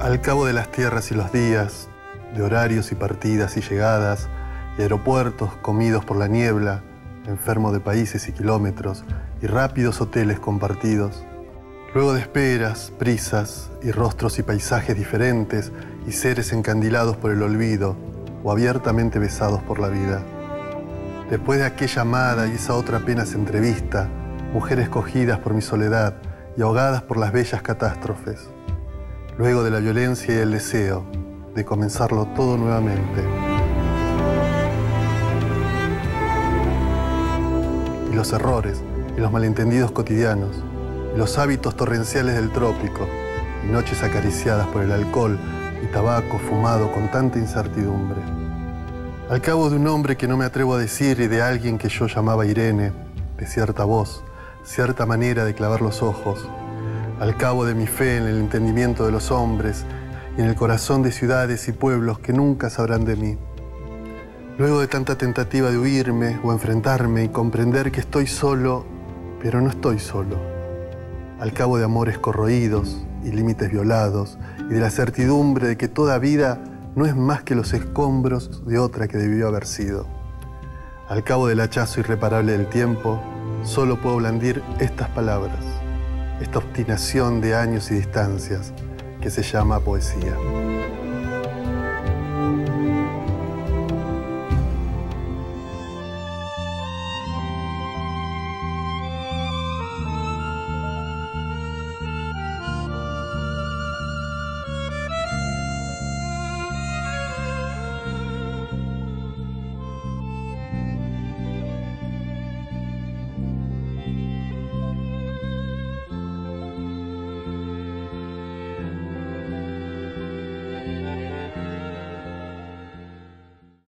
Al cabo de las tierras y los días, de horarios y partidas y llegadas, y aeropuertos comidos por la niebla, enfermo de países y kilómetros, y rápidos hoteles compartidos, luego de esperas, prisas, y rostros y paisajes diferentes, y seres encandilados por el olvido, o abiertamente besados por la vida. Después de aquella amada y esa otra apenas entrevista, mujeres cogidas por mi soledad y ahogadas por las bellas catástrofes. Luego de la violencia y el deseo de comenzarlo todo nuevamente. Y los errores y los malentendidos cotidianos, y los hábitos torrenciales del trópico, y noches acariciadas por el alcohol y tabaco fumado con tanta incertidumbre. Al cabo de un nombre que no me atrevo a decir y de alguien que yo llamaba Irene, de cierta voz, cierta manera de clavar los ojos, al cabo de mi fe en el entendimiento de los hombres y en el corazón de ciudades y pueblos que nunca sabrán de mí. Luego de tanta tentativa de huirme o enfrentarme y comprender que estoy solo, pero no estoy solo. Al cabo de amores corroídos y límites violados y de la certidumbre de que toda vida no es más que los escombros de otra que debió haber sido. Al cabo del hachazo irreparable del tiempo, solo puedo blandir estas palabras, esta obstinación de años y distancias que se llama poesía.